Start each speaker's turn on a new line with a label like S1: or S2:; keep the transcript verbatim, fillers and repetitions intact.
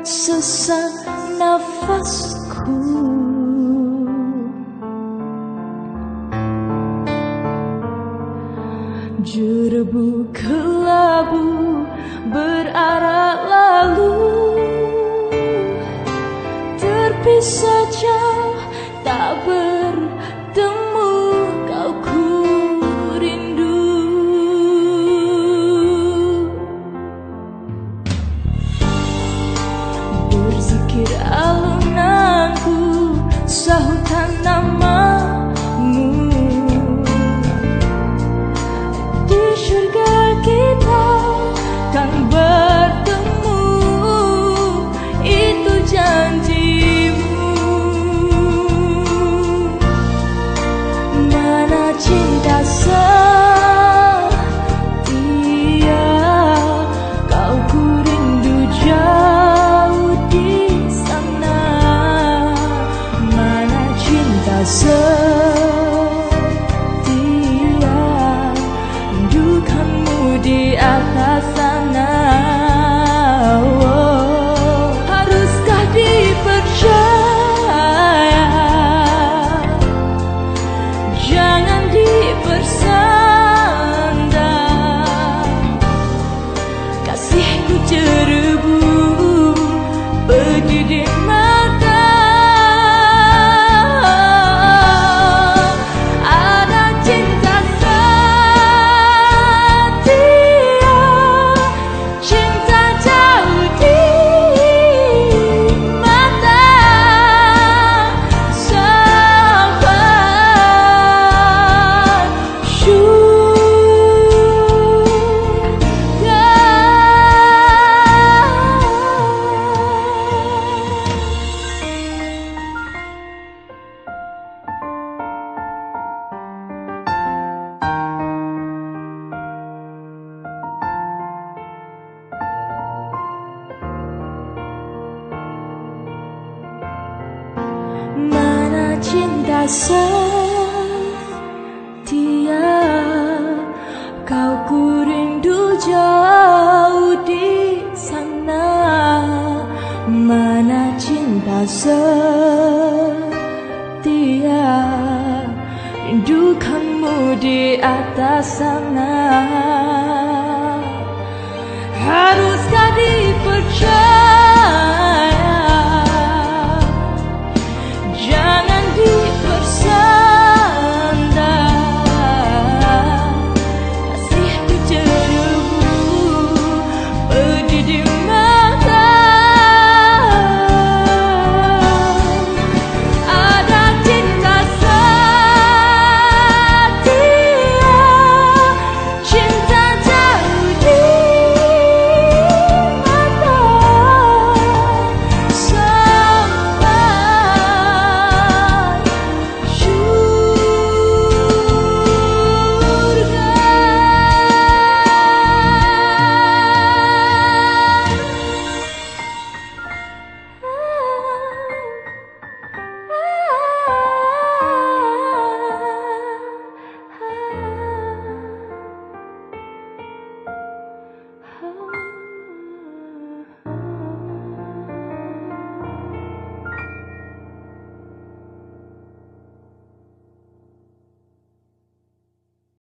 S1: sesak nafasku. Jerebu kelabu berarah lalu, terpisah jauh tak bertemu, kau ku rindu. Berzikir alunanku, sahutan namamu. Di surga kita kan bertemu, itu janjimu. Mana cinta setia, kau ku rindu jauh di sana. Mana cinta setia, rindukanmu di atas sana. Oh, haruskah dipercaya, jangan dipersandar. Kasihku jerebu pedih di mata. Ada cinta setia, cinta jauh di mata. Sahabat surga. Mana cinta setia, kau ku rindu jauh di sana. Mana cinta setia, rindukanmu di atas sana.